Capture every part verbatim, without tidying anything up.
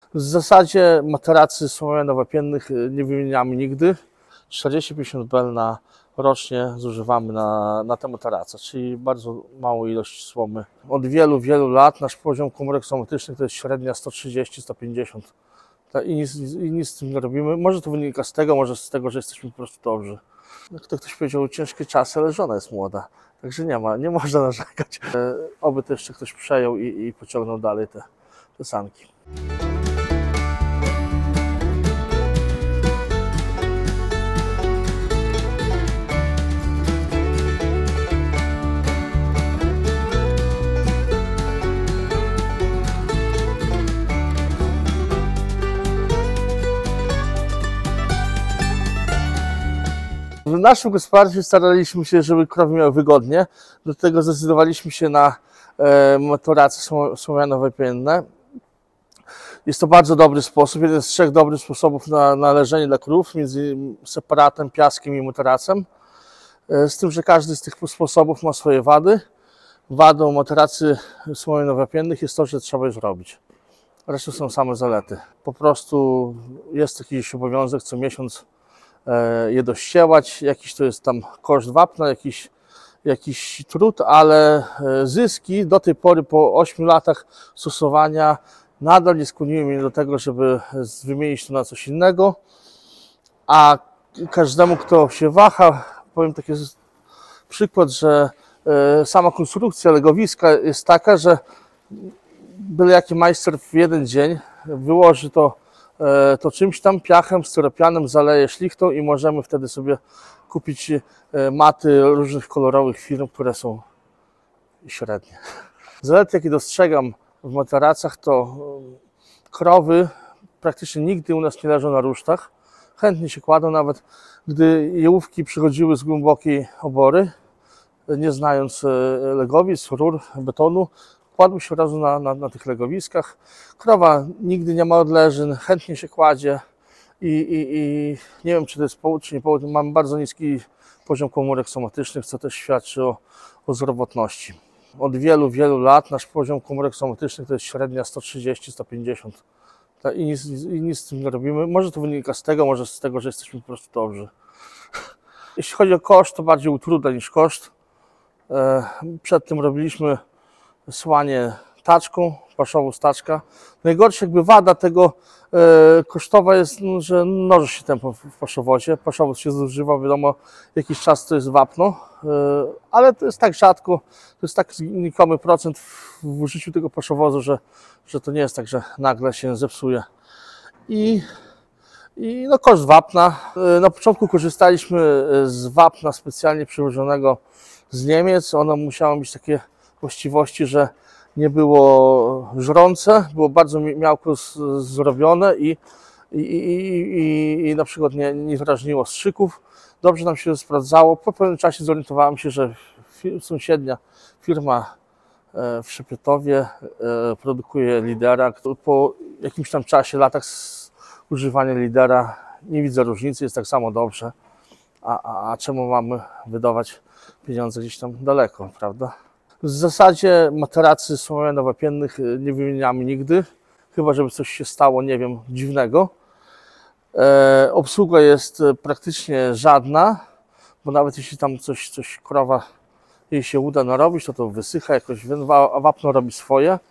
W zasadzie materacy słomiano-wapiennych nie wymieniamy nigdy. czterdzieści pięćdziesiąt bel na rocznie zużywamy na, na te materace, czyli bardzo małą ilość słomy. Od wielu, wielu lat nasz poziom komórek somatycznych to jest średnia sto trzydzieści do stu pięćdziesięciu. I nic, I nic z tym nie robimy. Może to wynika z tego, może z tego, że jesteśmy po prostu dobrzy. Jak to ktoś powiedział, ciężkie czasy, ale żona jest młoda. Także nie ma, nie można narzekać. E, oby to jeszcze ktoś przejął i, i pociągnął dalej te, te sanki. W naszym gospodarstwie staraliśmy się, żeby krowy miały wygodnie. Do tego zdecydowaliśmy się na e, materace słomiano-wapienne. Jest to bardzo dobry sposób, jeden z trzech dobrych sposobów na, na leżenie dla krów, między separatem, piaskiem i materacem. E, z tym, że każdy z tych sposobów ma swoje wady. Wadą materacy słomiano-wapiennych jest to, że trzeba je zrobić. Resztą są same zalety. Po prostu jest jakiś obowiązek co miesiąc je dościełać, jakiś to jest tam koszt wapna, jakiś, jakiś trud, ale zyski do tej pory po ośmiu latach stosowania nadal nie skłoniły mnie do tego, żeby wymienić to na coś innego, a każdemu, kto się waha, powiem taki przykład, że sama konstrukcja legowiska jest taka, że byle jaki majster w jeden dzień wyłoży to to czymś tam, piachem, styropianem, zaleje szlichtą i możemy wtedy sobie kupić maty różnych kolorowych firm, które są średnie. Zalety, jakie dostrzegam w materacach, to krowy praktycznie nigdy u nas nie leżą na rusztach. Chętnie się kładą, nawet gdy jałówki przychodziły z głębokiej obory, nie znając legowisk, rur, betonu, kładł się od razu na, na, na tych legowiskach. Krowa nigdy nie ma odleżyn, chętnie się kładzie i, i, i nie wiem, czy to jest powód, czy nie powód. Mam bardzo niski poziom komórek somatycznych, co też świadczy o, o zdrowotności. Od wielu, wielu lat nasz poziom komórek somatycznych to jest średnia sto trzydzieści do stu pięćdziesięciu. I nic, I nic z tym nie robimy. Może to wynika z tego, może z tego, że jesteśmy po prostu dobrzy. Jeśli chodzi o koszt, to bardziej utrudnia niż koszt. Przed tym robiliśmy słanie taczką, paszową z taczka. Najgorsza jakby wada tego e, kosztowa jest, no, że mnoży się tempo w paszowozie. Paszowoz się zużywa, wiadomo, jakiś czas to jest wapno, e, ale to jest tak rzadko, to jest tak znikomy procent w, w użyciu tego paszowozu, że, że to nie jest tak, że nagle się zepsuje. I, i no, koszt wapna. E, na początku korzystaliśmy z wapna specjalnie przywożonego z Niemiec. Ono musiało mieć takie właściwości, że nie było żrące, było bardzo miałko zrobione i, i, i, i, i na przykład nie, nie drażniło strzyków. Dobrze nam się sprawdzało. Po pewnym czasie zorientowałem się, że sąsiednia firma w Szepietowie produkuje lidera. Po jakimś tam czasie, latach używania lidera nie widzę różnicy, jest tak samo dobrze. A, a, a czemu mamy wydawać pieniądze gdzieś tam daleko, prawda? W zasadzie materacy słomiano-wapiennych nie wymieniamy nigdy, chyba żeby coś się stało, nie wiem, dziwnego. E, obsługa jest praktycznie żadna, bo nawet jeśli tam coś, coś krowa jej się uda narobić, to to wysycha jakoś, a wapno robi swoje.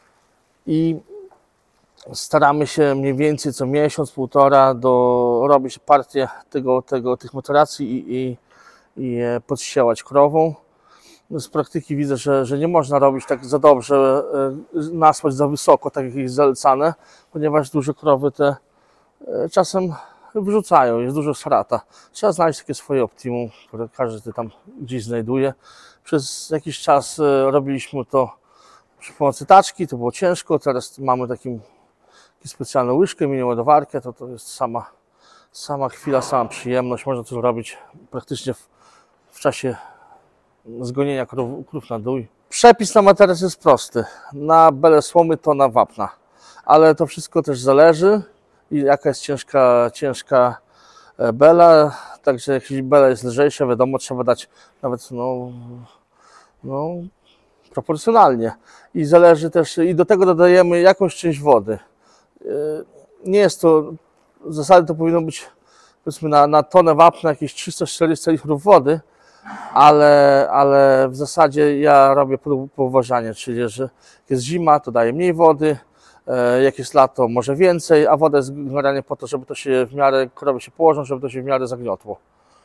I staramy się mniej więcej co miesiąc, półtora do robić partię tego, tego, tych materacji i, i, i je podścielać krową. Z praktyki widzę, że, że nie można robić tak za dobrze, nasłać za wysoko, tak jak jest zalecane, ponieważ duże krowy te czasem wrzucają, jest dużo strata. Trzeba znaleźć takie swoje optimum, które każdy tam gdzieś znajduje. Przez jakiś czas robiliśmy to przy pomocy taczki, to było ciężko, teraz mamy takim, taką specjalną łyżkę, mini ładowarkę, to, to jest sama, sama chwila, sama przyjemność, można to zrobić praktycznie w, w czasie zgonienia krów, krów na dół. Przepis na materac jest prosty. Na belę słomy to na wapna. Ale to wszystko też zależy, jaka jest ciężka, ciężka bela. Także jeśli bela jest lżejsza, wiadomo, trzeba dać nawet no, no, proporcjonalnie. I zależy też, i do tego dodajemy jakąś część wody. Nie jest to, w zasadzie to powinno być, powiedzmy, na, na tonę wapna jakieś trzysta czterysta litrów wody, ale, ale w zasadzie ja robię poważanie, czyli że jak jest zima, to daję mniej wody, jak jest lato, może więcej, a woda jest generalnie po to, żeby to się w miarę, krowy się położą, żeby to się w miarę zagniotło.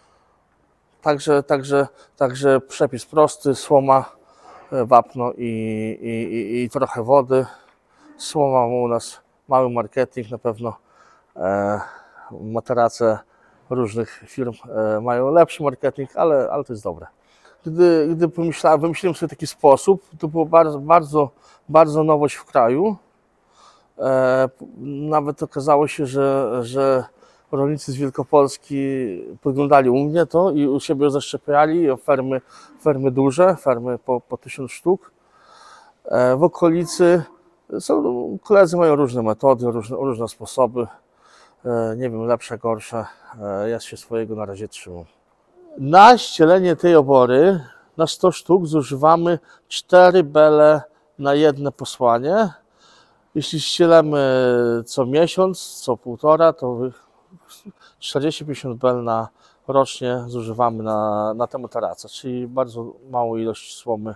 Także, także, także przepis prosty, słoma, wapno i, i, i, i trochę wody. Słoma u nas mały marketing, na pewno e, materace różnych firm e, mają lepszy marketing, ale, ale to jest dobre. Gdy, gdy pomyślałem, wymyśliłem sobie taki sposób, to było bardzo, bardzo, bardzo nowość w kraju. E, nawet okazało się, że, że rolnicy z Wielkopolski podglądali u mnie to i u siebie zaszczepiali, fermy, fermy duże, fermy po, po tysiąc sztuk. E, w okolicy są, koledzy mają różne metody, różne, różne sposoby. E, nie wiem, lepsze, gorsze. E, ja się swojego na razie trzymam. Na ścielenie tej obory na sto sztuk zużywamy cztery bele na jedno posłanie. Jeśli ścielemy co miesiąc, co półtora, to czterdzieści pięćdziesiąt bel na rocznie zużywamy na, na tę materacę, czyli bardzo małą ilość słomy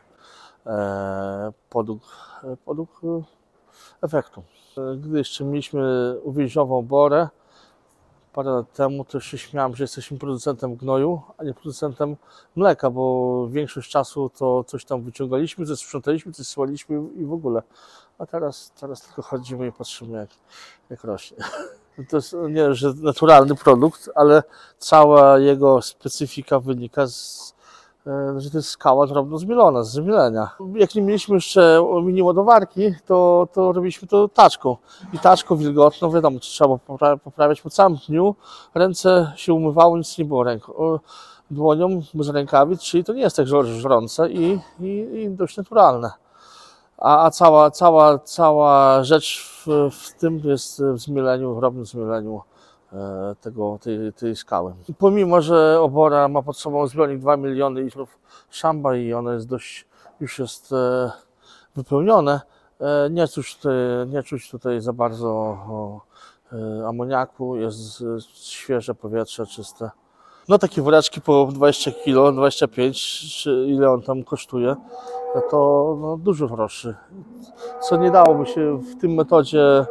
e, podług, podług efektu. Gdy jeszcze mieliśmy uwięziową oborę parę lat temu, to się śmiałem, że jesteśmy producentem gnoju, a nie producentem mleka, bo większość czasu to coś tam wyciągaliśmy, coś sprzątaliśmy, coś słaliśmy i w ogóle. A teraz, teraz tylko chodzimy i patrzymy, jak, jak rośnie. To jest nie, że naturalny produkt, ale cała jego specyfika wynika z, że to jest skała drobno zmielona, z zmielenia. Jak nie mieliśmy jeszcze mini ładowarki, to, to robiliśmy to taczką. I taczką wilgotną, wiadomo, trzeba poprawiać po całym dniu. Ręce się umywały, nic nie było ręką. Dłonią bez rękawic, czyli to nie jest tak żrące i, i, i dość naturalne. A, a cała, cała, cała rzecz w, w tym jest w zmieleniu, w drobnym zmieleniu tego, tej, tej skały. I pomimo, że obora ma pod sobą zbiornik dwa miliony litrów szamba i ono jest dość, już jest wypełnione, nie czuć tutaj, nie czuć tutaj za bardzo amoniaku, jest świeże powietrze, czyste. No takie woreczki po dwadzieścia kilo, dwadzieścia pięć, czy ile on tam kosztuje, to no, dużo groszy. Co nie dałoby się w tym metodzie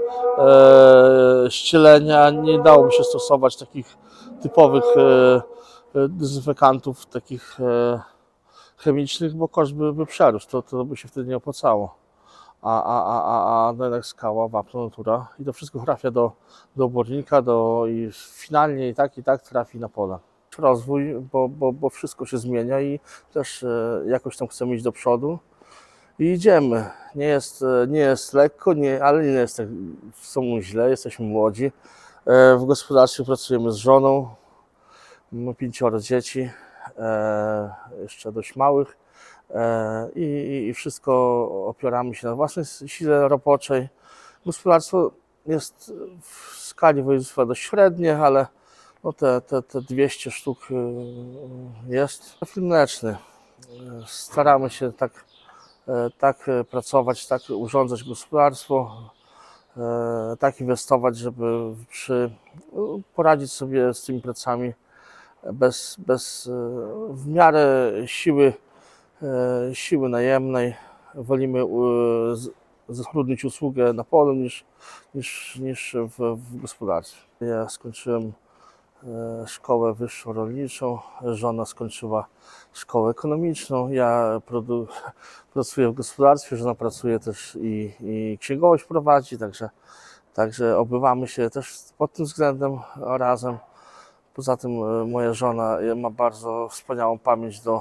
e, ścielenia, nie dałoby się stosować takich typowych e, dezynfekantów, takich e, chemicznych, bo koszt by, by przerósł, to, to by się wtedy nie opłacało. A, a, a, a, a no jednak skała, wapno, natura i to wszystko trafia do, do obornika do, i finalnie i tak, i tak trafi na pole. Rozwój, bo, bo, bo wszystko się zmienia i też e, jakoś tam chcemy iść do przodu i idziemy. Nie jest, nie jest lekko, nie, ale nie jest tak są źle, jesteśmy młodzi. E, w gospodarstwie pracujemy z żoną, mamy pięcioro dzieci, e, jeszcze dość małych e, i, i wszystko opieramy się na własnej sile roboczej. Gospodarstwo jest w skali województwa dość średnie, ale no te, te, te dwieście sztuk jest. Film mleczny. Staramy się tak, tak pracować, tak urządzać gospodarstwo, tak inwestować, żeby przy, poradzić sobie z tymi pracami bez, bez w miarę siły, siły najemnej. Wolimy zatrudnić usługę na polu niż, niż, niż w, w gospodarstwie. Ja skończyłem szkołę wyższą rolniczą, żona skończyła szkołę ekonomiczną, ja pracuję w gospodarstwie, żona pracuje też i, i księgowość prowadzi, także, także obywamy się też pod tym względem razem. Poza tym moja żona ma bardzo wspaniałą pamięć do,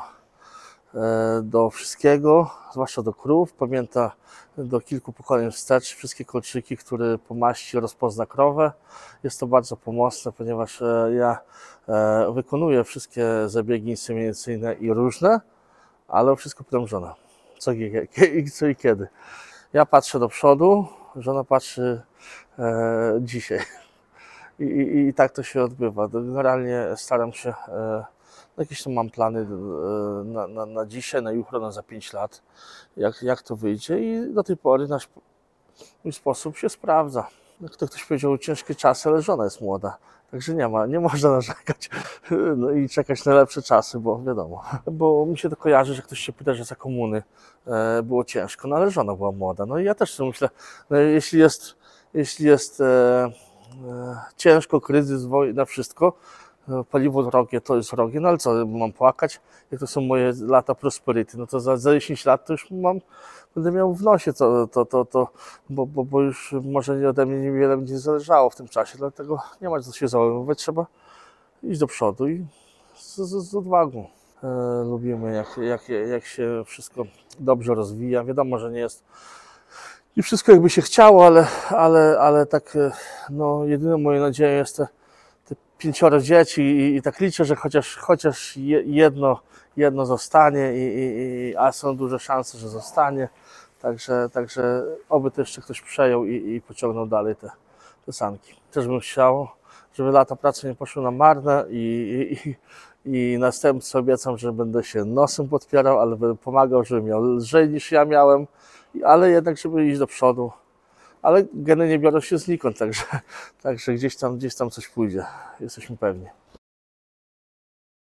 do wszystkiego, zwłaszcza do krów, pamięta do kilku pokoleń wstecz wszystkie kolczyki, które po maści rozpozna krowę. Jest to bardzo pomocne, ponieważ ja wykonuję wszystkie zabiegi inseminacyjne i różne, ale wszystko pytam żona, co i, co i kiedy. Ja patrzę do przodu, żona patrzy e, dzisiaj. I, i, I tak to się odbywa. Generalnie staram się, e, jakieś tam mam plany na, na, na dzisiaj, na jutro, na za pięć lat, jak, jak to wyjdzie i do tej pory nasz mój sposób się sprawdza. no, kto ktoś powiedział ciężkie czasy, ale żona jest młoda. Także nie ma, nie można narzekać no i czekać na lepsze czasy, bo wiadomo. Bo mi się to kojarzy, że ktoś się pyta, że za komuny e, było ciężko, no ale żona była młoda. No i ja też sobie myślę, no, jeśli jest, jeśli jest e, e, ciężko, kryzys, wojna, wszystko, e, paliwo drogie, to jest drogie, no ale co, mam płakać? Jak to są moje lata prosperity, no to za, za dziesięć lat to już mam, będę miał w nosie to, to, to, to bo, bo, bo już może ode mnie niewiele będzie zależało w tym czasie, dlatego nie ma co się załamywać, trzeba iść do przodu i z, z, z odwagą. E, lubimy jak, jak, jak się wszystko dobrze rozwija, wiadomo, że nie jest i wszystko jakby się chciało, ale, ale, ale tak no jedyną moją nadzieją jest te, te pięcioro dzieci i, i tak liczę, że chociaż, chociaż jedno, jedno zostanie, i, i, i, a są duże szanse, że zostanie. Także, także oby to jeszcze ktoś przejął i, i pociągnął dalej te, te sanki. Też bym chciał, żeby lata pracy nie poszły na marne i, i, i następcy obiecam, że będę się nosem podpierał, ale będę pomagał, żeby miał lżej niż ja miałem, ale jednak, żeby iść do przodu. Ale geny nie biorą się znikąd, także, także gdzieś tam, gdzieś tam coś pójdzie, jesteśmy pewni.